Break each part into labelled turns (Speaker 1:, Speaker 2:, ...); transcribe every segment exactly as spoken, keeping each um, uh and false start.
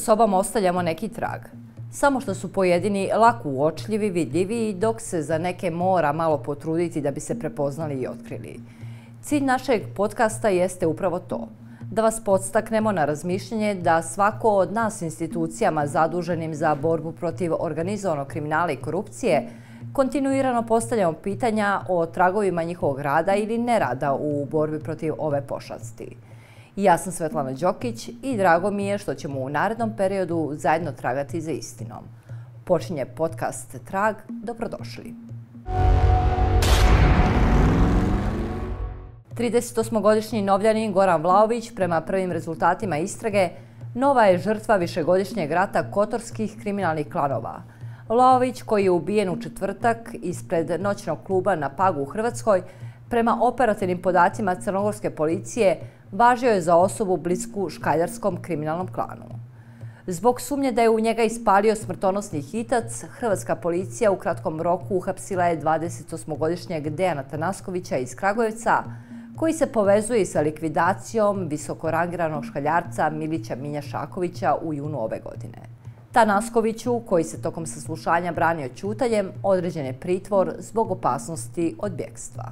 Speaker 1: sobom ostavljamo neki trag. Samo što su pojedini lako uočljivi, vidljivi, dok se za neke mora malo potruditi da bi se prepoznali i otkrili. Cilj našeg podcasta jeste upravo to. Da vas podstaknemo na razmišljanje da svako od nas institucijama zaduženim za borbu protiv organizovanog kriminala i korupcije kontinuirano postavljamo pitanja o tragovima njihovog rada ili nerada u borbi protiv ove pošasti. Ja sam Svetlana Đokić i drago mi je što ćemo u narednom periodu zajedno tragati za istinom. Počinje podcast Trag, dobrodošli. tridesetosmogodišnji Novljanin Goran Vlaović, prema prvim rezultatima istrage, nova je žrtva višegodišnjeg rata kotorskih kriminalnih klanova. Vlaović, koji je ubijen u četvrtak ispred noćnog kluba na Pagu u Hrvatskoj, prema operativnim podacima crnogorske policije, važio je za osobu blisku škaljarskom kriminalnom klanu. Zbog sumnje da je u njega ispalio smrtonosni hitac, hrvatska policija u kratkom roku uhapsila je dvadesetosmogodišnjeg Dejana Tanaskovića iz Kragujevca, koji se povezuje sa likvidacijom visokorangiranog škaljarca Milića Minja Šakovića u junu ove godine. Tanaskoviću, koji se tokom saslušanja branio ćutanjem, određen je pritvor zbog opasnosti od bjegstva.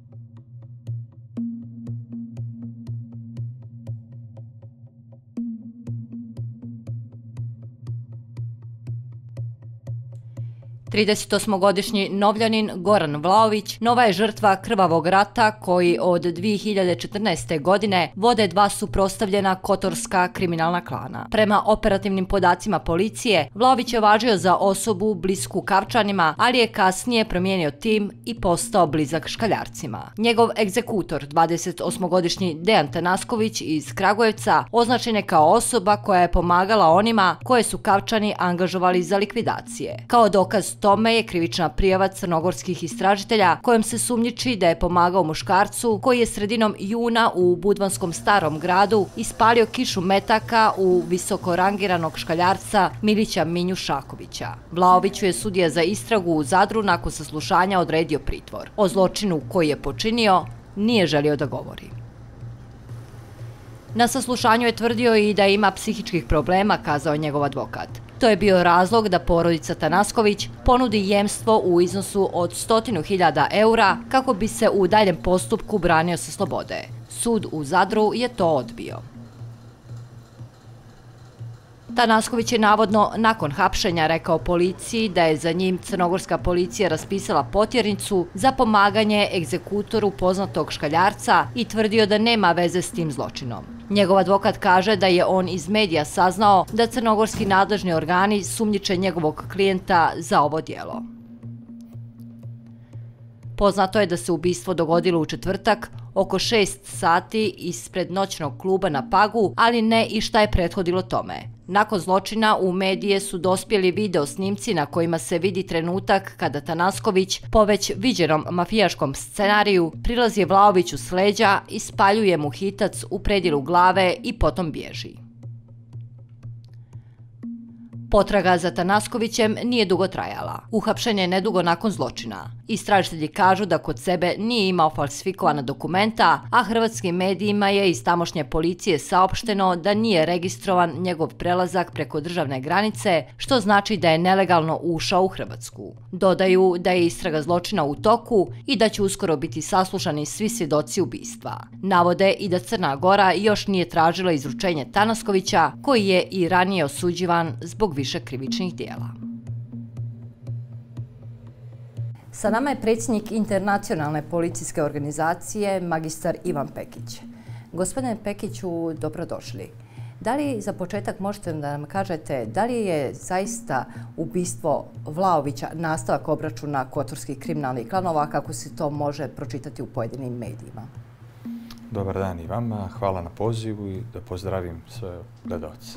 Speaker 1: tridesetosmogodišnji Novljanin Goran Vlaović nova je žrtva krvavog rata koji od dvije hiljade četrnaeste. godine vode dva suprotstavljena kotorska kriminalna klana. Prema operativnim podacima policije, Vlaović je važio za osobu blisku Kavčanima, ali je kasnije promijenio tim i postao blizak škaljarcima. Njegov egzekutor, dvadesetosmogodišnji Dejan Tanasković iz Kragujevca, označen je kao osoba koja je pomagala onima koje su Kavčani angažovali za likvidacije. Kao dokaz tome je krivična prijava crnogorskih istražitelja kojom se sumnjiči da je pomagao muškarcu koji je sredinom juna u Budvanskom Starom gradu ispalio kišu metaka u visokorangiranog škaljarca Milića Minju Šakovića. Vlaoviću je sudija za istragu u Zadru nakon saslušanja odredio pritvor. O zločinu koji je počinio nije želio da govori. Na saslušanju je tvrdio i da ima psihičkih problema, kazao je njegov advokat. To je bio razlog da porodica Tanasković ponudi jemstvo u iznosu od stotinu hiljada eura kako bi se u daljem postupku branio sa slobode. Sud u Zadru je to odbio. Tanasković je navodno nakon hapšenja rekao policiji da je za njim crnogorska policija raspisala potjernicu za pomaganje egzekutoru poznatog škaljarca i tvrdio da nema veze s tim zločinom. Njegov advokat kaže da je on iz medija saznao da crnogorski nadležni organi sumnjiče njegovog klijenta za ovo djelo. Poznato je da se ubistvo dogodilo u četvrtak oko šest sati ispred noćnog kluba na Pagu, ali ne i šta je prethodilo tome. Nakon zločina u medije su dospjeli video snimci na kojima se vidi trenutak kada Tanasković po već viđenom mafijaškom scenariju prilazi Vlaoviću s leđa, ispaljuje mu hitac u predjelu glave i potom bježi. Potraga za Tanaskovićem nije dugo trajala. Uhapšen je nedugo nakon zločina. Istražitelji kažu da kod sebe nije imao falsifikovana dokumenta, a hrvatskim medijima je iz tamošnje policije saopšteno da nije registrovan njegov prelazak preko državne granice, što znači da je nelegalno ušao u Hrvatsku. Dodaju da je istraga zločina u toku i da će uskoro biti saslušani svi svjedoci ubistva. Navode i da Crna Gora još nije tražila izručenje Tanaskovića, koji je i ranije osuđivan zbog više krivičnih dijela. Sa nama je predsjednik Internacionalne policijske organizacije, magistar Ivan Pekić. Gospodine Pekiću, dobrodošli. Da li za početak možete da nam kažete da li je zaista ubistvo Vlaovića nastavak obračuna kotorskih kriminalnih klanova, kako se to može pročitati u pojedinim medijima?
Speaker 2: Dobar dan i vama, hvala na pozivu i da pozdravim sve gledalce.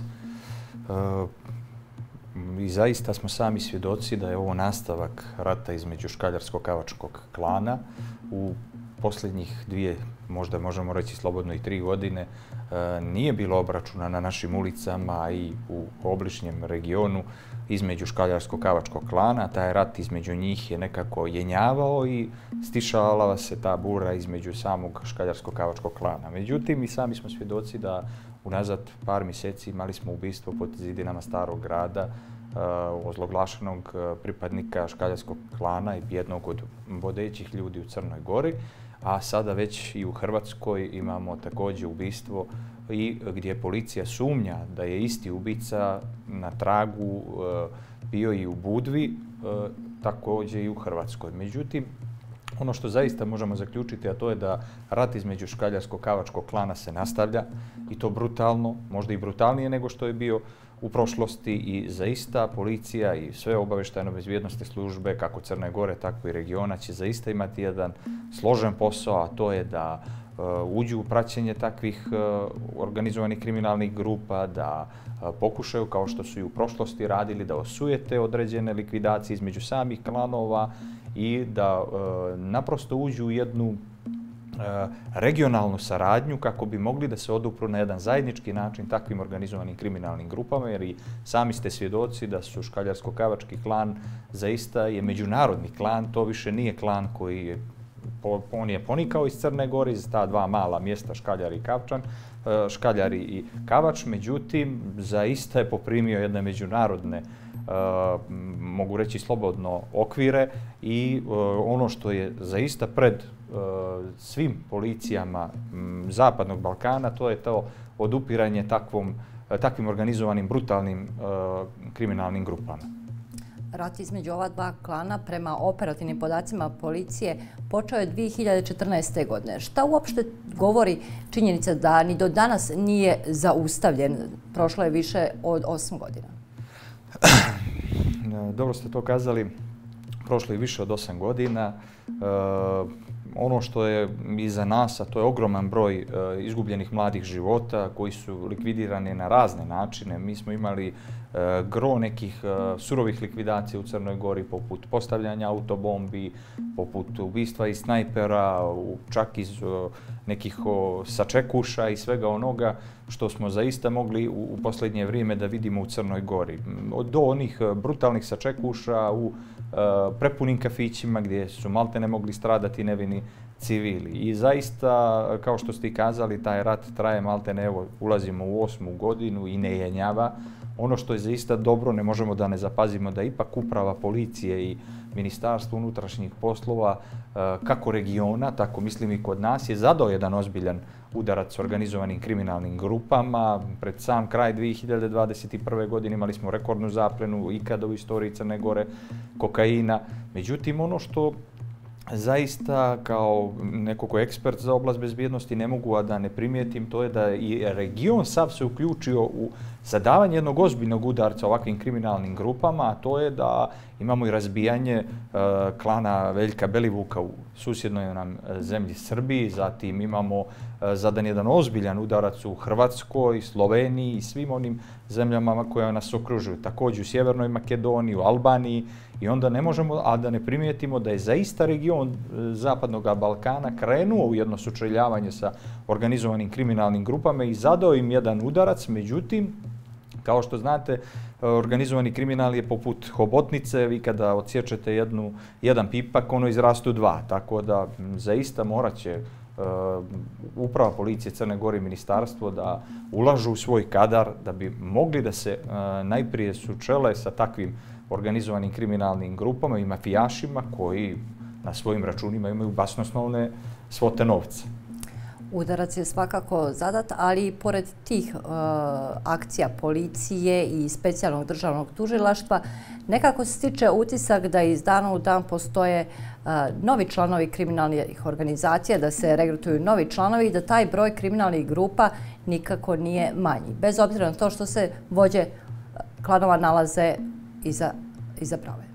Speaker 2: I zaista smo sami svjedoci da je ovo nastavak rata između škaljarsko-kavačkog klana. U posljednjih dvije, možda možemo reći slobodno i tri godine, nije bilo obračuna na našim ulicama i u obližnjem regionu između škaljarsko-kavačkog klana. Taj rat između njih je nekako jenjavao i stišala se ta bura između samog škaljarsko-kavačkog klana. Međutim, i sami smo svjedoci da unazad par mjeseci imali smo ubistvo pod zidinama Starog grada ozloglašenog pripadnika škaljarskog klana i jednog od vodećih ljudi u Crnoj Gori, a sada već i u Hrvatskoj imamo također ubistvo i gdje policija sumnja da je isti ubica na tragu bio i u Budvi, također i u Hrvatskoj. Međutim, ono što zaista možemo zaključiti, a to je da rat između škaljarsko-kavačkog klana se nastavlja i to brutalno, možda i brutalnije nego što je bio u prošlosti i zaista policija i sve obavještajno-bezbjednosne službe, kako Crne Gore, tako i regiona, će zaista imati jedan složen posao, a to je da uh, uđu u praćenje takvih uh, organizovanih kriminalnih grupa, da uh, pokušaju, kao što su i u prošlosti radili, da osujete određene likvidacije između samih klanova i da uh, naprosto uđu u jednu regionalnu saradnju kako bi mogli da se odupru na jedan zajednički način takvim organizovanim kriminalnim grupama, jer i sami ste svjedoci da su škaljarsko-kavački klan zaista je međunarodni klan, to više nije klan koji je, on je ponikao iz Crne Gore, iz ta dva mala mjesta Škaljari i Kavčan, Škaljari i Kavač, međutim zaista je poprimio jedne međunarodne Uh, mogu reći slobodno okvire i uh, ono što je zaista pred uh, svim policijama m, Zapadnog Balkana, to je to odupiranje takvom, uh, takvim organizovanim brutalnim uh, kriminalnim grupama.
Speaker 1: Rat između ova dva klana prema operativnim podacima policije počeo je dvije hiljade četrnaeste. godine. Šta uopšte govori činjenica da ni do danas nije zaustavljen? Prošlo je više od osam godina.
Speaker 2: Dobro ste to kazali, prošlo je više od osam godina. E, ono što je iza nas, a to je ogroman broj e, izgubljenih mladih života koji su likvidirani na razne načine. Mi smo imali e, gro nekih e, surovih likvidacija u Crnoj Gori, poput postavljanja autobombi, poput ubistva iz snajpera, čak iz o, nekih o, sačekuša i svega onoga što smo zaista mogli u, u posljednje vrijeme da vidimo u Crnoj Gori. Do onih brutalnih sačekuša u e, prepunim kafićima gdje su maltene mogli stradati nevini civili. I zaista, kao što ste i kazali, taj rat traje maltene, evo, ulazimo u osmu godinu i ne jenjava. Ono što je zaista dobro, ne možemo da ne zapazimo da ipak uprava policije i Ministarstvo unutrašnjih poslova, kako regiona, tako mislim i kod nas, je zadao jedan ozbiljan udarac organizovanim kriminalnim grupama. Pred sam kraj dvije hiljade dvadeset prve. godine imali smo rekordnu zaplenu ikada u istoriji Crne Gore kokaina. Međutim, ono što zaista kao neko ko je ekspert za oblast bezbjednosti ne mogu a da ne primijetim, to je da i region sav se uključio u zadavanje jednog ozbiljnog udarca ovakvim kriminalnim grupama, a to je da imamo i razbijanje uh, klana Veljka Belivuka u susjednoj nam zemlji Srbiji, zatim imamo uh, zadan jedan ozbiljan udarac u Hrvatskoj, Sloveniji i svim onim zemljama koje nas okružuju, također u Sjevernoj Makedoniji, u Albaniji, i onda ne možemo a da ne primijetimo da je zaista region Zapadnog Balkana krenuo u jedno sučeljavanje sa organizovanim kriminalnim grupama i zadao im jedan udarac. Međutim, kao što znate, organizovani kriminal je poput hobotnice, vi kada odsječete jednu, jedan pipak, ono izrastu dva, tako da zaista morat će uh, uprava policije Crne Gore i ministarstvo da ulažu u svoj kadar da bi mogli da se uh, najprije sučele sa takvim organizovanim kriminalnim grupama i mafijašima koji na svojim računima imaju basnoslovne svote novca.
Speaker 1: Udarac je svakako zadat, ali i pored tih uh, akcija policije i specijalnog državnog tužilaštva nekako se stiče utisak da iz dana u dan postoje uh, novi članovi kriminalnih organizacija, da se regrutuju novi članovi i da taj broj kriminalnih grupa nikako nije manji. Bez obzira na to što se vođe klanova nalaze iza, iza brave.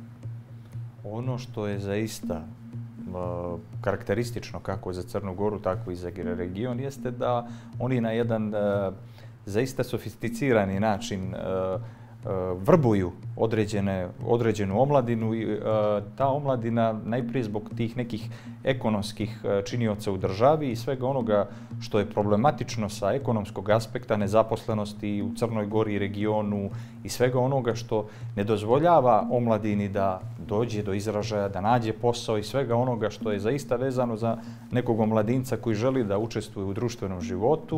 Speaker 2: Ono što je zaista uh, karakteristično kako za Crnu Goru, tako i za region, jeste da oni na jedan uh, zaista sofisticirani način uh, uh, vrbuju određene, određenu omladinu i uh, ta omladina najprije zbog tih nekih ekonomskih uh, činioca u državi i svega onoga što je problematično sa ekonomskog aspekta, nezaposlenosti u Crnoj Gori i regionu i svega onoga što ne dozvoljava omladini da dođe do izražaja, da nađe posao i svega onoga što je zaista vezano za nekog omladinca koji želi da učestvuje u društvenom životu.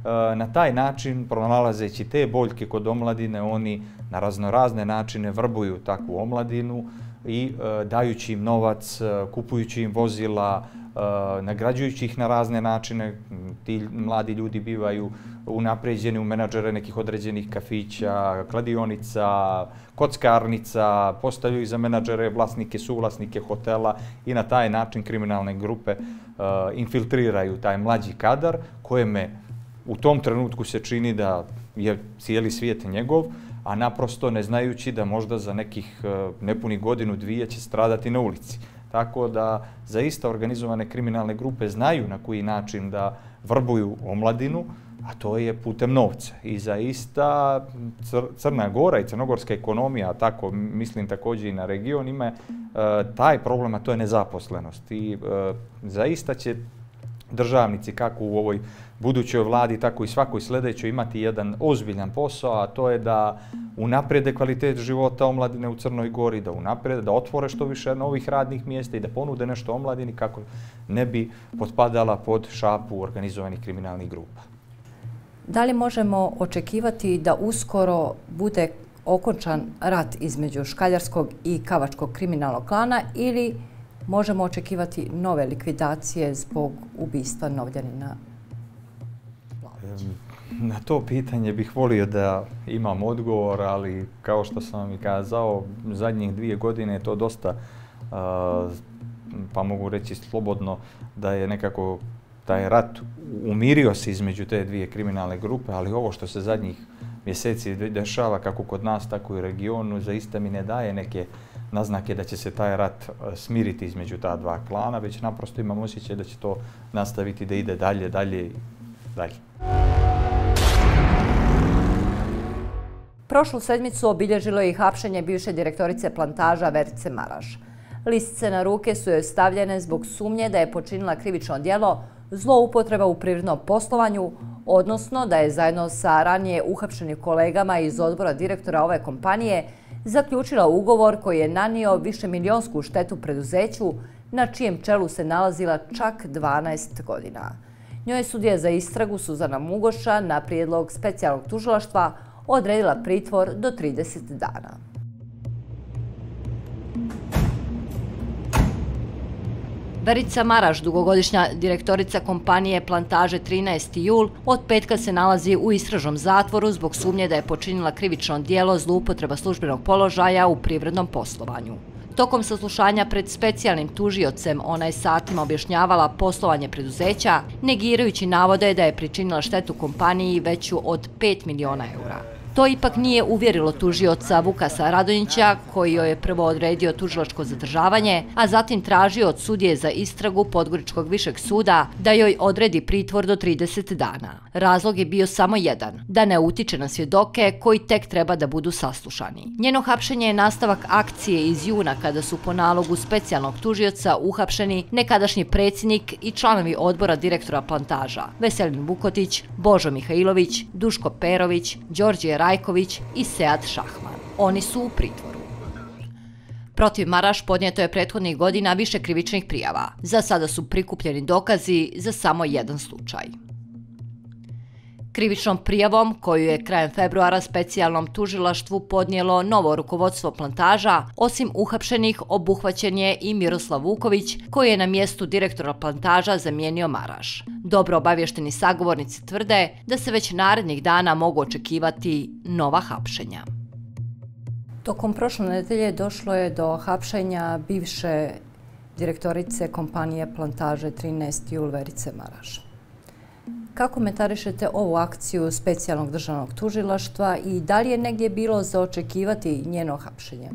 Speaker 2: na taj način, pronalazeći te boljke kod omladine, oni na raznorazne načine vrbuju takvu omladinu i dajući im novac, kupujući im vozila, nagrađujući ih na razne načine. Ti mladi ljudi bivaju unapređeni u menadžere nekih određenih kafića, kladionica, kockarnica, postaju i za menadžere, vlasnike, suvlasnike hotela i na taj način kriminalne grupe infiltriraju taj mlađi kadar kojeme u tom trenutku se čini da je cijeli svijet njegov, a naprosto ne znajući da možda za nekih nepunih godinu, dvije će stradati na ulici. Tako da zaista organizovane kriminalne grupe znaju na koji način da vrbuju omladinu, a to je putem novca. I zaista Crna Gora i crnogorska ekonomija, a tako mislim također i na region, ima taj problem, a to je nezaposlenost. I zaista će državnici, kako u ovoj budućoj vladi, tako i svakoj sljedećoj, imati jedan ozbiljan posao, a to je da unaprede kvalitet života omladine u Crnoj Gori, da unaprede, da otvore što više novih radnih mjesta i da ponude nešto omladini kako ne bi potpadala pod šapu organizovanih kriminalnih grupa.
Speaker 1: Da li možemo očekivati da uskoro bude okončan rat između škaljarskog i kavačkog kriminalnog klana ili možemo očekivati nove likvidacije zbog ubistva Novljanina?
Speaker 2: Na to pitanje bih volio da imam odgovor, ali kao što sam vam i kazao, zadnjih dvije godine je to dosta, pa mogu reći slobodno, da je nekako taj rat umirio se između te dvije kriminalne grupe, ali ovo što se zadnjih mjeseci dešava kako kod nas, tako i u regionu, zaista mi ne daje neke naznake da će se taj rat smiriti između ta dva klana, već naprosto imam osjećaj da će to nastaviti da ide dalje, dalje i dalje.
Speaker 1: Prošlu sedmicu obilježilo je i hapšenje bivše direktorice plantaža Verice Maraš. Lisice na ruke su joj stavljene zbog sumnje da je počinila krivično djelo zloupotreba u privrednom poslovanju, odnosno da je zajedno sa ranije uhapšenim kolegama iz odbora direktora ove kompanije zaključila ugovor koji je nanio višemilijonsku štetu preduzeću na čijem čelu se nalazila čak dvanaest godina. Njoj je sudija za istragu Suzana Mugoša na prijedlog specijalnog tužilaštva odredila pritvor do trideset dana. Verica Maraš, dugogodišnja direktorica kompanije Plantaže trinaesti jul, od petka se nalazi u istražnom zatvoru zbog sumnje da je počinila krivično djelo zloupotreba službenog položaja u privrednom poslovanju. Tokom saslušanja pred specijalnim tužiocem ona je satima objašnjavala poslovanje preduzeća, negirajući navode da je pričinila štetu kompaniji veću od pet miliona eura. To ipak nije uvjerilo tužioca Vukasa Radonjića, koji joj je prvo odredio tužilačko zadržavanje, a zatim tražio od sudije za istragu Podgoričkog višeg suda da joj odredi pritvor do trideset dana. Razlog je bio samo jedan, da ne utiče na svjedoke koji tek treba da budu saslušani. Njeno hapšenje je nastavak akcije iz juna kada su po nalogu specijalnog tužioca uhapšeni nekadašnji predsjednik i članovi odbora direktora plantaža Veselin Vukotić, Božo Mihajlović, Duško Perović, Đorđe Rajković i Sead Šahman. Oni su u pritvoru. Protiv Maraš podnijeto je prethodnih godina više krivičnih prijava. Za sada su prikupljeni dokazi za samo jedan slučaj. Krivičnom prijavom, koju je krajem februara specijalnom tužilaštvu podnijelo novo rukovodstvo plantaža, osim uhapšenih obuhvaćen je i Miroslav Vuković, koji je na mjestu direktora plantaža zamijenio Maraš. Dobro obavješteni sagovornici tvrde da se već narednih dana mogu očekivati nova hapšenja. Tokom prošle nedelje došlo je do hapšenja bivše direktorice kompanije Plantaže trinaesti jul Verice Maraš. Kako komentarišete ovu akciju specijalnog državnog tužilaštva i da li je negdje bilo za očekivati njeno hapšenje?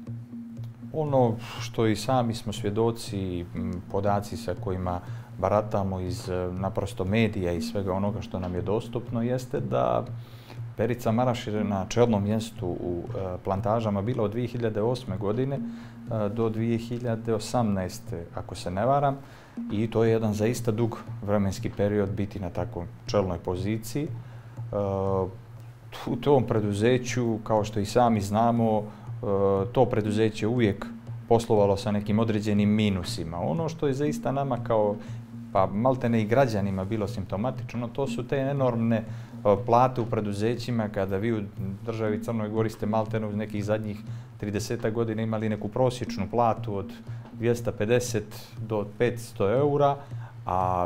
Speaker 2: Ono što i sami smo svjedoci, podaci sa kojima baratamo iz naprosto medija i svega onoga što nam je dostupno, jeste da Verica Maraš je na čelnom mjestu u plantažama bila od dvije hiljade osme. godine do dvije hiljade osamnaeste. ako se ne varam. I to je jedan zaista dug vremenski period biti na takvoj čelnoj poziciji. U tom preduzeću, kao što i sami znamo, to preduzeće uvijek poslovalo sa nekim određenim minusima. Ono što je zaista nama kao pa maltene i građanima bilo simptomatično, to su te enormne plate u preduzećima kada vi u državi Crnoj Gori ste maltene uz nekih zadnjih trideset godina imali neku prosječnu platu od dvjesto pedeset do petsto eura, a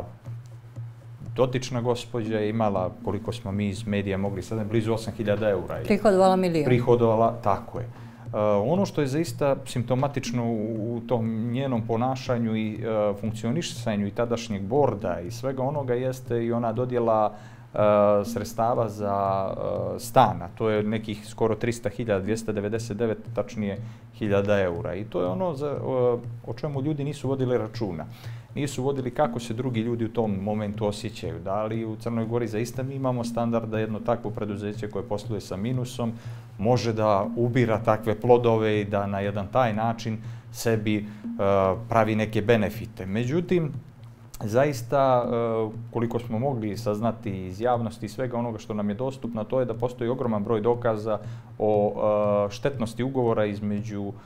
Speaker 2: dotična gospođa je imala, koliko smo mi iz medija mogli sad, blizu osam hiljada eura.
Speaker 1: Prihodovala milijon.
Speaker 2: Prihodovala, tako je. Uh, ono što je zaista simptomatično u, u tom njenom ponašanju i uh, funkcionisanju i tadašnjeg borda i svega onoga jeste i ona dodjela uh, sredstava za uh, stana. To je nekih skoro tristo hiljada, dvjesto devedeset devet tačnije hiljada eura. I to je ono za, uh, o čemu ljudi nisu vodili računa. Nisu vodili kako se drugi ljudi u tom momentu osjećaju. Da li u Crnoj Gori zaista mi imamo standard da jedno takvo preduzeće koje posluje sa minusom može da ubira takve plodove i da na jedan taj način sebi uh, pravi neke benefite. Međutim, zaista, uh, koliko smo mogli saznati iz javnosti i svega onoga što nam je dostupno, to je da postoji ogroman broj dokaza o uh, štetnosti ugovora između uh,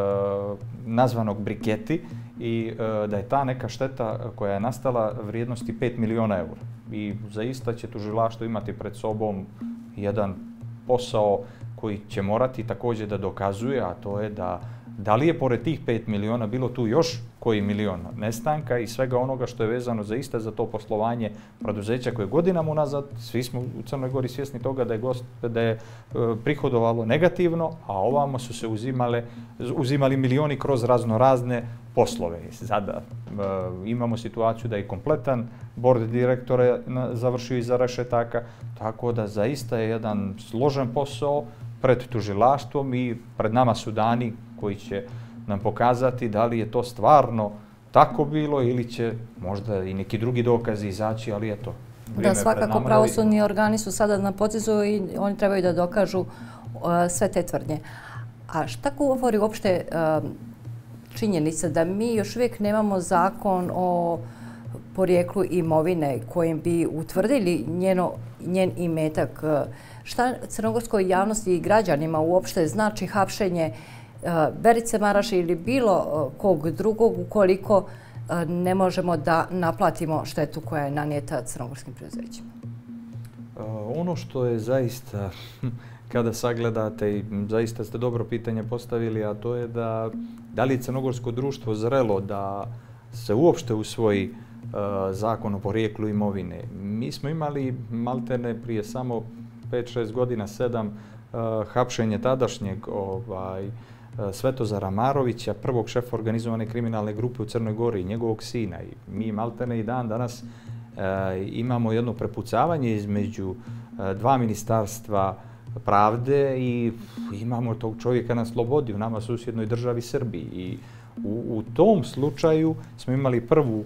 Speaker 2: nazvanog Briketi i uh, da je ta neka šteta koja je nastala vrijednosti pet miliona eura. I zaista će tužilaštvo imati pred sobom jedan posao koji će morati također da dokazuje, a to je da da li je pored tih pet miliona bilo tu još koji milion nestanka i svega onoga što je vezano zaista za to poslovanje preduzeća koje godinama unazad, svi smo u Crnoj Gori svjesni toga da je, gost, da je prihodovalo negativno, a ovamo su se uzimale, uzimali milioni kroz razno razne poslove. Sada e, imamo situaciju da je kompletan bord direktora završio iza rešetaka, tako da zaista je jedan složen posao pred tužilaštvom i pred nama su dani koji će nam pokazati da li je to stvarno tako bilo ili će možda i neki drugi dokazi izaći, ali eto.
Speaker 1: Da, svakako pravosudni organi su sada na potezu i oni trebaju da dokažu uh, sve te tvrdnje. A šta govori uopšte uh, činjenica da mi još uvijek nemamo zakon o porijeklu imovine kojim bi utvrdili njeno, njen imetak? Šta crnogorskoj javnosti i građanima uopšte znači hapšenje Verice Maraše ili bilo kog drugog ukoliko ne možemo da naplatimo štetu koja je nanijeta crnogorskim preduzećima?
Speaker 2: Ono što je zaista, kada sagledate, i zaista ste dobro pitanje postavili, a to je da da li je crnogorsko društvo zrelo da se uopšte usvoji zakon o porijeklu imovine. Mi smo imali maltene prije samo pet šest godina, sedam, hapšenje tadašnjeg ovaj, Svetozara Marovića, prvog šefa organizovane kriminalne grupe u Crnoj Gori i njegovog sina. I mi maltene i dan danas e, imamo jedno prepucavanje između e, dva ministarstva pravde i imamo tog čovjeka na slobodi u nama susjednoj državi Srbiji. I u, u tom slučaju smo imali prvu,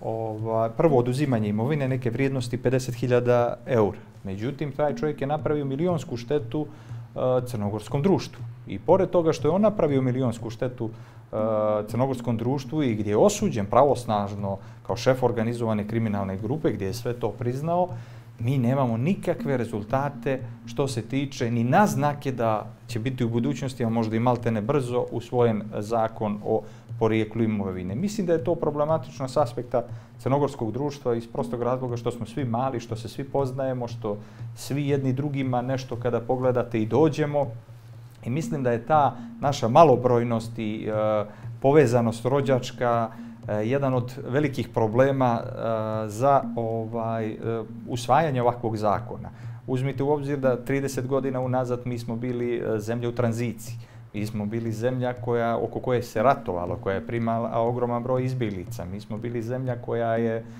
Speaker 2: ova, prvo oduzimanje imovine neke vrijednosti pedeset hiljada eura. Međutim, taj čovjek je napravio milionsku štetu e, crnogorskom društvu. I pored toga što je on napravio milionsku štetu uh, crnogorskom društvu i gdje je osuđen pravosnažno kao šef organizovane kriminalne grupe, gdje je sve to priznao, mi nemamo nikakve rezultate što se tiče ni naznake da će biti u budućnosti, a možda i maltene brzo, usvojen zakon o porijeklu imovine. Mislim da je to problematično s aspekta crnogorskog društva iz prostog razloga što smo svi mali, što se svi poznajemo, što svi jedni drugima nešto kada pogledate i dođemo. I mislim da je ta naša malobrojnost i e, povezanost rođačka e, jedan od velikih problema e, za ovaj, e, usvajanje ovakvog zakona. Uzmite u obzir da trideset godina unazad mi smo bili e, zemlja u tranziciji. Mi smo bili zemlja koja, oko koje se ratovalo, koja je primala ogroman broj izbjeglica. Mi smo bili zemlja koja je e,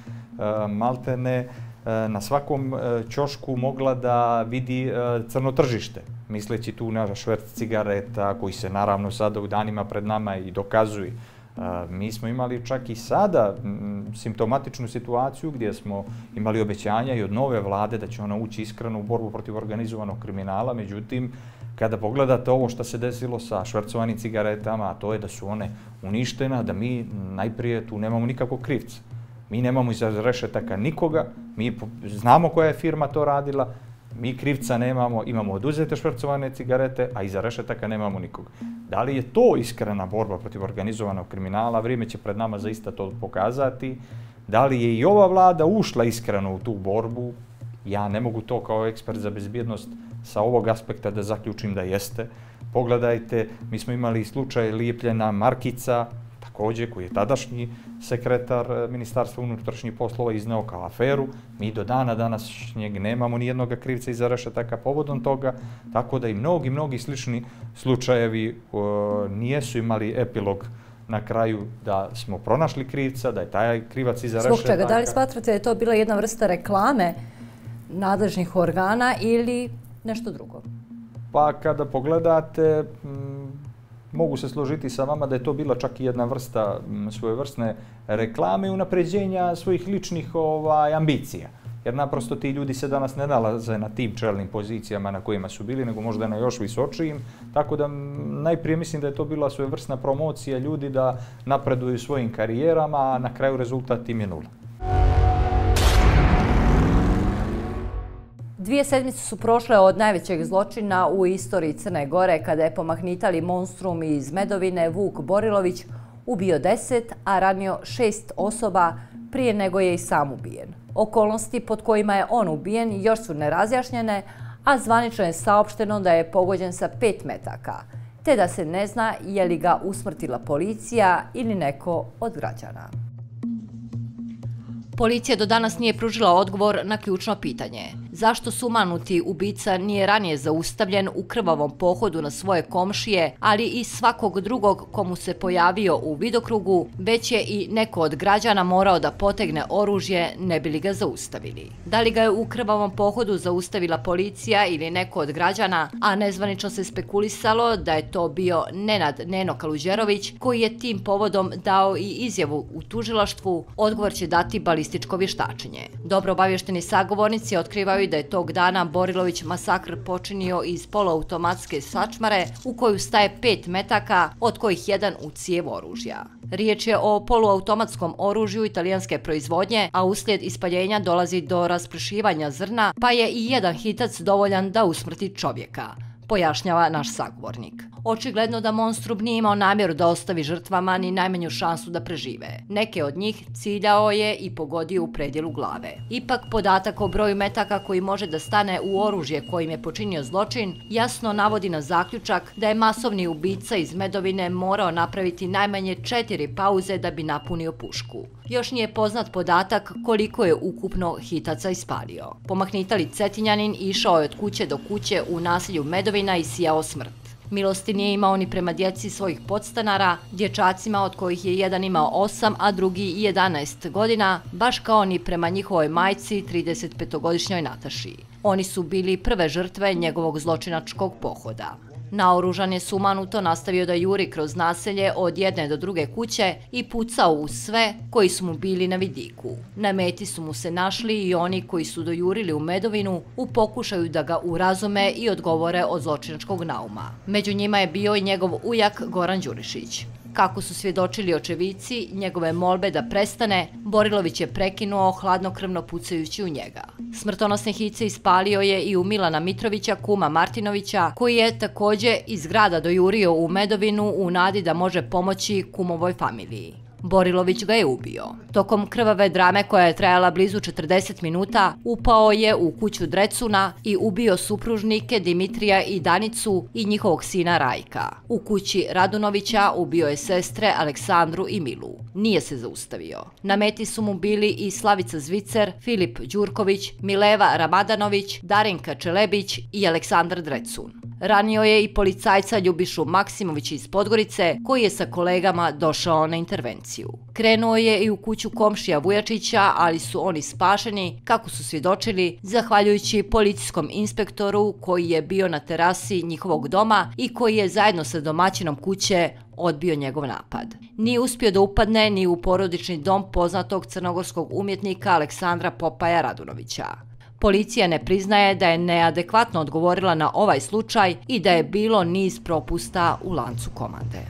Speaker 2: maltene na svakom ćošku mogla da vidi crno tržište, misleći tu na šverc cigareta koji se naravno sada u danima pred nama i dokazuje. Mi smo imali čak i sada simptomatičnu situaciju gdje smo imali obećanja i od nove vlade da će ona ući iskreno u borbu protiv organizovanog kriminala, međutim, kada pogledate ovo što se desilo sa švercovanim cigaretama, a to je da su one uništena, da mi najprije tu nemamo nikakvog krivca. Mi nemamo iza rešetaka nikoga, mi znamo koja je firma to radila, mi krivca nemamo, imamo oduzete švercovane cigarete, a iza rešetaka nemamo nikoga. Da li je to iskrena borba protiv organizovanog kriminala? Vrijeme će pred nama zaista to pokazati. Da li je i ova vlada ušla iskreno u tu borbu? Ja ne mogu to kao ekspert za bezbjednost sa ovog aspekta da zaključim da jeste. Pogledajte, mi smo imali slučaj lijepljena markica, također koji je tadašnji sekretar Ministarstva unutrašnjih poslova izneo kao aferu. Mi do dana današnjeg nemamo nijednog krivca iza rešetaka povodom toga, tako da i mnogi, mnogi slični slučajevi nijesu imali epilog na kraju da smo pronašli krivca, da je taj krivac iza rešetaka.
Speaker 1: Zbog čega? Da li smatrate da je to bila jedna vrsta reklame nadležnih organa ili nešto drugo?
Speaker 2: Pa kada pogledate, mogu se složiti sa vama da je to bila čak i jedna vrsta svojevrsne reklame i unapređenja svojih ličnih ambicija. Jer naprosto ti ljudi se danas ne nalaze na tim čelnim pozicijama na kojima su bili, nego možda na još visočijim. Tako da najprije mislim da je to bila svojevrsna promocija ljudi da napreduju svojim karijerama, a na kraju rezultat im je nula.
Speaker 1: Dvije sedmice su prošle od najvećeg zločina u istoriji Crne Gore kada je pomahnitali monstrum iz Medovine Vuk Borilović ubio deset, a ranio šest osoba prije nego je i sam ubijen. Okolnosti pod kojima je on ubijen još su nerazjašnjene, a zvanično je saopšteno da je pogođen sa pet metaka, te da se ne zna je li ga usmrtila policija ili neko od građana. Policija do danas nije pružila odgovor na ključno pitanje. Zašto sumanuti ubica nije ranije zaustavljen u krvavom pohodu na svoje komšije, ali i svakog drugog komu se pojavio u vidokrugu, već je i neko od građana morao da potegne oružje ne bi li ga zaustavili. Da li ga je u krvavom pohodu zaustavila policija ili neko od građana, a nezvanično se spekulisalo da je to bio Nenad Neno Kaluđerović, koji je tim povodom dao i izjavu u tužilaštvu, odgovor će dati balističko vještačenje. Dobro obavješteni sagovornici otkrivaju da je tog dana Borilović masakr počinio iz poluautomatske sačmare u koju staje pet metaka, od kojih jedan u cijev oružja. Riječ je o poluautomatskom oružju italijanske proizvodnje, a uslijed ispaljenja dolazi do raspršivanja zrna, pa je i jedan hitac dovoljan da usmrti čovjeka, pojašnjava naš sagovornik. Očigledno da monstrum nije imao namjeru da ostavi žrtvama ni najmanju šansu da prežive. Neke od njih ciljao je i pogodio u predjelu glave. Ipak podatak o broju metaka koji može da stane u oružje kojim je počinio zločin jasno navodi na zaključak da je masovni ubica iz Medovine morao napraviti najmanje četiri pauze da bi napunio pušku. Još nije poznat podatak koliko je ukupno hitaca ispalio. Pomahnitali Cetinjanin išao je od kuće do kuće u naselju Medovina i sijao smrt. Milosti nije imao ni prema djeci svojih podstanara, dječacima od kojih je jedan imao osam, a drugi jedanaest godina, baš kao ni prema njihovoj majci, tridesetpetogodišnjoj Nataši. Oni su bili prve žrtve njegovog zločinačkog pohoda. Naoružan je sumanuto nastavio da juri kroz naselje od jedne do druge kuće i pucao u sve koji su mu bili na vidiku. Na meti su mu se našli i oni koji su dojurili u Medovinu u pokušaju da ga urazume i odgovore od zločinačkog nauma. Među njima je bio i njegov ujak Goran Đurišić. Kako su svjedočili očevici njegove molbe da prestane, Borilović je prekinuo hladnokrvno pucajući u njega. Smrtonosne hice ispalio je i u Milana Mitrovića, kuma Martinovića, koji je također iz grada dojurio u Medovinu u nadi da može pomoći kumovoj familiji. Borilović ga je ubio. Tokom krvave drame koja je trajala blizu četrdeset minuta, upao je u kuću Drecuna i ubio supružnike Dimitrija i Danicu i njihovog sina Rajka. U kući Radunovića ubio je sestre Aleksandru i Milu. Nije se zaustavio. Na meti su mu bili i Slavica Zvicer, Filip Đurković, Mileva Ramadanović, Darinka Čelebić i Aleksandar Drecun. Ranio je i policajca Ljubišu Maksimovića iz Podgorice, koji je sa kolegama došao na intervenciju. Krenuo je i u kuću komšija Vujačića, ali su oni spašeni, kako su svjedočili, zahvaljujući policijskom inspektoru koji je bio na terasi njihovog doma i koji je zajedno sa domaćinom kuće odbio njegov napad. Nije uspio da upadne ni u porodični dom poznatog crnogorskog umjetnika Aleksandra Popaja Radunovića. Policija ne priznaje da je neadekvatno odgovorila na ovaj slučaj i da je bilo niz propusta u lancu komande.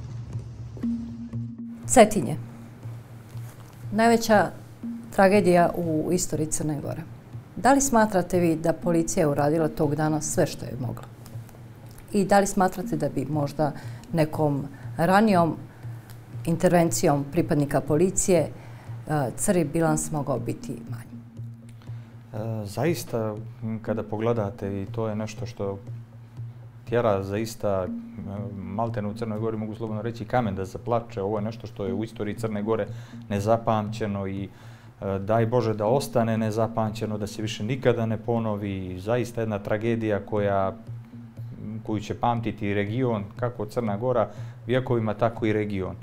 Speaker 1: Cetinje. Najveća tragedija u istoriji Crne Gore. Da li smatrate vi da policija je uradila tog dana sve što je mogla? I da li smatrate da bi možda nekom ranijom intervencijom pripadnika policije crni bilans mogao biti manji?
Speaker 2: Zaista, kada pogledate, i to je nešto što tjera zaista maltene u Crnoj Gori, mogu slobodno reći, kamen da zaplače. Ovo je nešto što je u istoriji Crne Gore nezapamćeno i daj Bože da ostane nezapamćeno, da se više nikada ne ponovi. Zaista jedna tragedija koja, koju će pamtiti region, kako Crna Gora vjekovima, tako i region.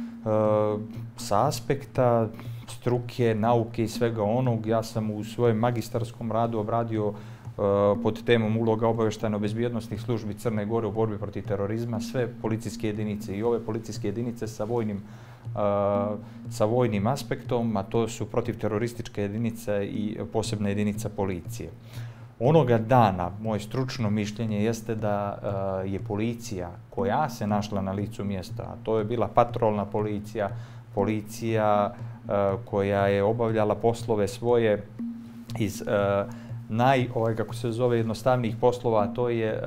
Speaker 2: Sa aspekta struke, nauke i svega onog, ja sam u svojem magistarskom radu obradio pod temom uloga obavještajno-bezbjednosnih službi Crne Gore u borbi protiv terorizma sve policijske jedinice i ove policijske jedinice sa vojnim, sa vojnim aspektom, a to su protivterorističke jedinice i posebna jedinica policije. Onoga dana, moje stručno mišljenje jeste da je policija koja se našla na licu mjesta, a to je bila patrolna policija, policija koja je obavljala poslove svoje iz naj, ovaj, kako se zove, jednostavnijih poslova, a to je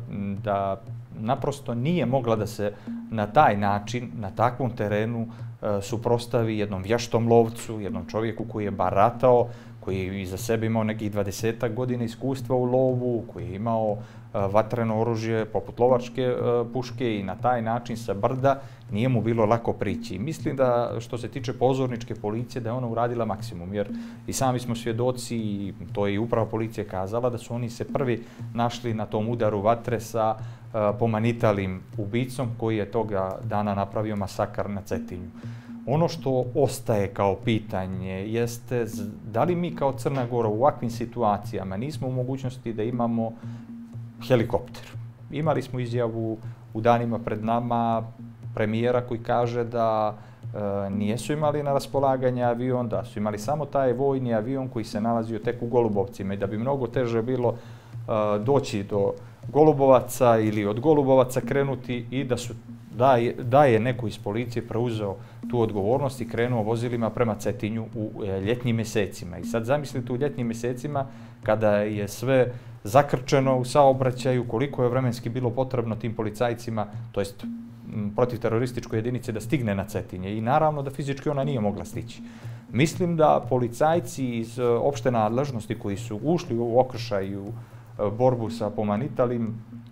Speaker 2: da naprosto nije mogla da se na taj način, na takvom terenu suprotstavi jednom vještom lovcu, jednom čovjeku koji je baratao, koji je iza sebe imao nekih dvadesetak godina iskustva u lovu, koji je imao vatreno oružje poput lovačke puške i na taj način sa brda nije mu bilo lako prići. Mislim da što se tiče pozorničke policije da je ona uradila maksimum, jer i sami smo svjedoci, i to je i upravo policija kazala, da su oni se prvi našli na tom udaru vatre sa pomanitalim ubicom koji je toga dana napravio masakar na Cetinju. Ono što ostaje kao pitanje jeste da li mi kao Crna Gora u ovakvim situacijama nismo u mogućnosti da imamo helikopter. Imali smo izjavu u danima pred nama premijera koji kaže da e, nijesu imali na raspolaganje avion, da su imali samo taj vojni avion koji se nalazio tek u Golubovcima i da bi mnogo teže bilo e, doći do Golubovaca ili od Golubovaca krenuti i da su da je, da je neko iz policije preuzeo tu odgovornost i krenuo vozilima prema Cetinju u e, ljetnjim mjesecima. I sad zamislite u ljetnjim mjesecima kada je sve zakrčeno u saobraćaju, koliko je vremenski bilo potrebno tim policajcima, to jest protivterorističkoj jedinici da stigne na Cetinje i naravno da fizički ona nije mogla stići. Mislim da policajci iz opšte nadležnosti koji su ušli u okršaj i u borbu sa pomanitalim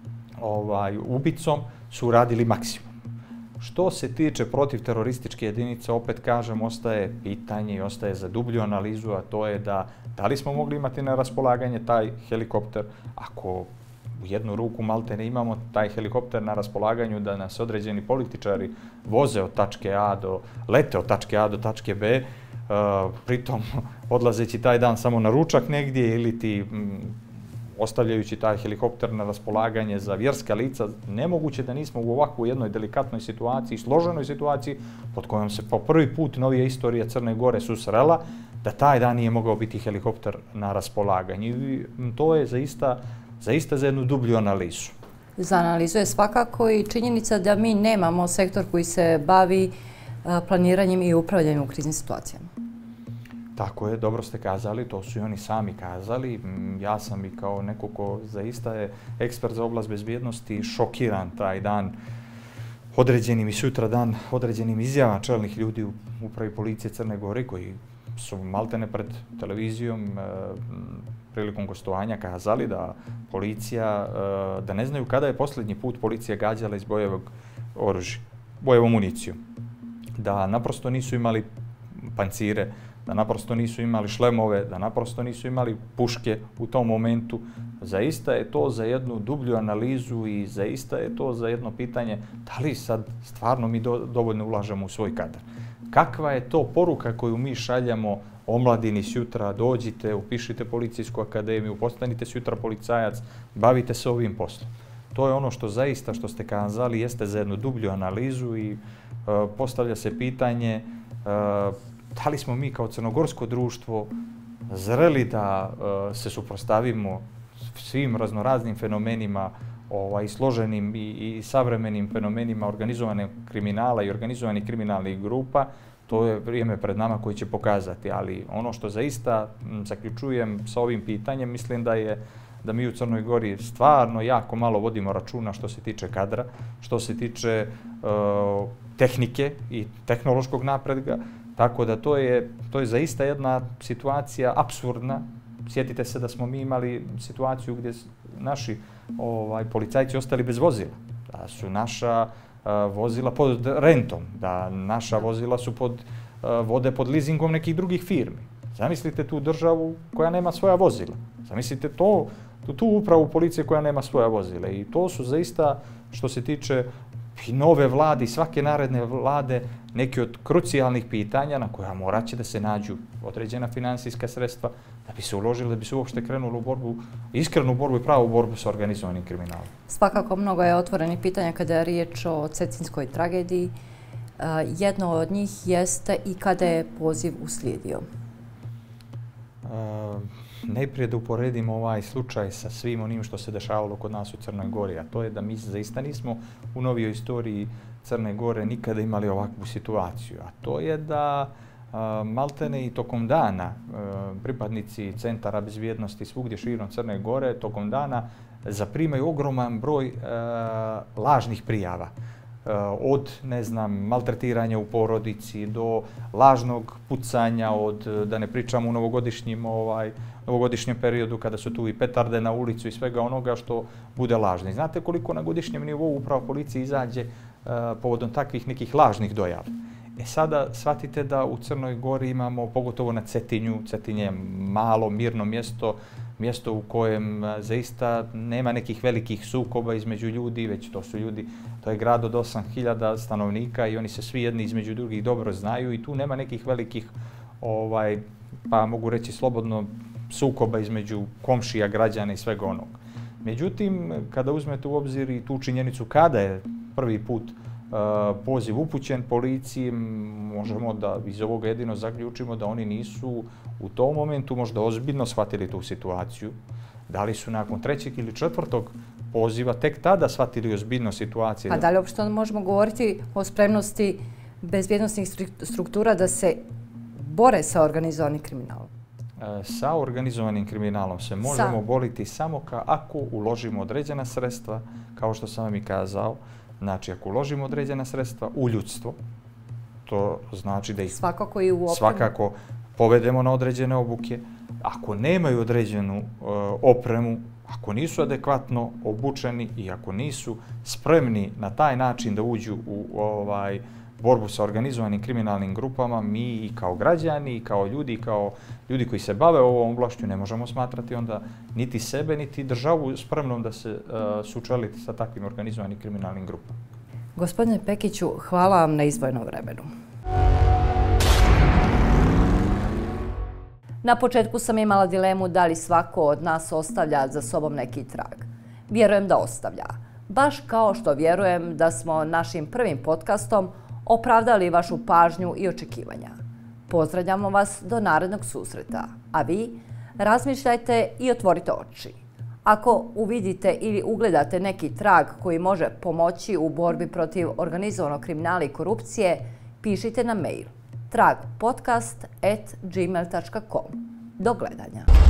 Speaker 2: ovaj, ubicom su radili maksimum. Što se tiče protivterorističke jedinice, opet kažem, ostaje pitanje i ostaje za dublju analizu, a to je da da li smo mogli imati na raspolaganje taj helikopter, ako u jednu ruku maltene imamo taj helikopter na raspolaganju da nas određeni političari voze od tačke A do, lete od tačke A do tačke B, uh, pritom odlazeći taj dan samo na ručak negdje ili ti mm, ostavljajući taj helikopter na raspolaganje za vjerska lica, nemoguće da nismo u ovakvoj jednoj delikatnoj situaciji, složenoj situaciji pod kojom se po prvi put novija istorija Crne Gore susrela, da taj dan nije mogao biti helikopter na raspolaganju. I to je zaista, zaista za jednu dublju analizu.
Speaker 1: Za analizu je svakako i činjenica da mi nemamo sektor koji se bavi planiranjem i upravljanjem u kriznim situacijama.
Speaker 2: Tako je, dobro ste kazali, to su i oni sami kazali. Ja sam i kao neko ko zaista je ekspert za oblast bezbjednosti šokiran taj dan određenim i sutra dan određenim izjavama čelnih ljudi u upravi policije Crne Gore koji su maltene pred televizijom e, prilikom gostovanja kazali da policija, e, da ne znaju kada je posljednji put policija gađala iz bojevog oružja, bojevom municiju. Da naprosto nisu imali pancire, da naprosto nisu imali šlemove, da naprosto nisu imali puške u tom momentu. Zaista je to za jednu dublju analizu i zaista je to za jedno pitanje da li sad stvarno mi do, dovoljno ulažemo u svoj kadar. Kakva je to poruka koju mi šaljamo omladini sutra, dođite, upišite policijsku akademiju, postanite sutra policajac, bavite se ovim poslom. To je ono što zaista, što ste kazali, jeste za jednu dublju analizu i e, postavlja se pitanje e, da li smo mi kao crnogorsko društvo zreli da e, se suprotstavimo svim raznoraznim fenomenima, ovaj, složenim i, i savremenim fenomenima organizovanog kriminala i organizovanih kriminalnih grupa. To je vrijeme pred nama koji će pokazati, ali ono što zaista m, zaključujem sa ovim pitanjem, mislim da je da mi u Crnoj Gori stvarno jako malo vodimo računa što se tiče kadra, što se tiče uh, tehnike i tehnološkog napretka, Tako da to je, to je zaista jedna situacija apsurdna. Sjetite se da smo mi imali situaciju gdje naši ovaj, policajci ostali bez vozila, da su naša uh, vozila pod rentom, da naša vozila su pod, uh, vode pod leasingom nekih drugih firmi. Zamislite tu državu koja nema svoja vozila. Zamislite to, tu, tu upravu policije koja nema svoja vozila. I to su zaista, što se tiče i nove vlade i svake naredne vlade, neki od krucijalnih pitanja na koja morat će da se nađu određena financijska sredstva da bi se uložili, da bi se uopšte krenuli u borbu, iskrenu borbu i pravu borbu sa organizovanim kriminalom.
Speaker 1: Svakako mnogo je otvorenih pitanja kada je riječ o cetinskoj tragediji. Jedno od njih jeste i kada je poziv uslijedio.
Speaker 2: Uh, najprije da uporedimo ovaj slučaj sa svim onim što se dešavalo kod nas u Crnoj Gori, a to je da mi zaista nismo u novijoj istoriji Crne Gore nikada imali ovakvu situaciju, a to je da uh, maltene i tokom dana uh, pripadnici centara bezbjednosti svugdje širom Crne Gore tokom dana zaprimaju ogroman broj uh, lažnih prijava. Od, ne znam, maltretiranja u porodici do lažnog pucanja, od, da ne pričamo u novogodišnjim, ovaj, novogodišnjem periodu kada su tu i petarde na ulicu i svega onoga što bude lažno. I znate koliko na godišnjem nivou upravo policija izađe uh, povodom takvih nekih lažnih dojava. E sada shvatite da u Crnoj Gori imamo, pogotovo na Cetinju, Cetinje je malo, mirno mjesto, mjesto u kojem zaista nema nekih velikih sukoba između ljudi, već to su ljudi, to je grad od osam hiljada stanovnika i oni se svi jedni između drugih dobro znaju i tu nema nekih velikih, ovaj, pa mogu reći slobodno, sukoba između komšija, građana i svega onog. Međutim, kada uzmete u obzir i tu činjenicu kada je prvi put uh, poziv upućen policiji, možemo da iz ovoga jedino zaključimo da oni nisu u tom momentu možda ozbiljno shvatili tu situaciju. Da li su nakon trećeg ili četvrtog poziva tek tada shvatili ozbiljno situacije?
Speaker 1: A da li uopšte možemo govoriti o spremnosti bezbjednosnih struktura da se bore sa organizovanim kriminalom?
Speaker 2: Sa organizovanim kriminalom se možemo sa. boriti samo ka, ako uložimo određena sredstva, kao što sam vam i kazao. Znači, ako uložimo određena sredstva u ljudstvo, to znači da ih
Speaker 1: svakako, i u
Speaker 2: svakako povedemo na određene obuke. Ako nemaju određenu uh, opremu, ako nisu adekvatno obučeni i ako nisu spremni na taj način da uđu u ovaj, borbu sa organizovanim kriminalnim grupama, mi i kao građani, i kao ljudi, i kao ljudi koji se bave ovom oblašću ne možemo smatrati onda niti sebe, niti državu spremnom da se uh, sučeliti sa takvim organizovanim kriminalnim grupama.
Speaker 1: Gospodine Pekiću, hvala vam na izdvojenom vremenu. Na početku sam imala dilemu da li svako od nas ostavlja za sobom neki trag. Vjerujem da ostavlja. Baš kao što vjerujem da smo našim prvim podcastom opravdali vašu pažnju i očekivanja. Pozdravljamo vas do narednog susreta, a vi razmišljajte i otvorite oči. Ako uvidite ili ugledate neki trag koji može pomoći u borbi protiv organizovanog kriminala i korupcije, pišite na mail trag podcast at gmail dot com. Do gledanja.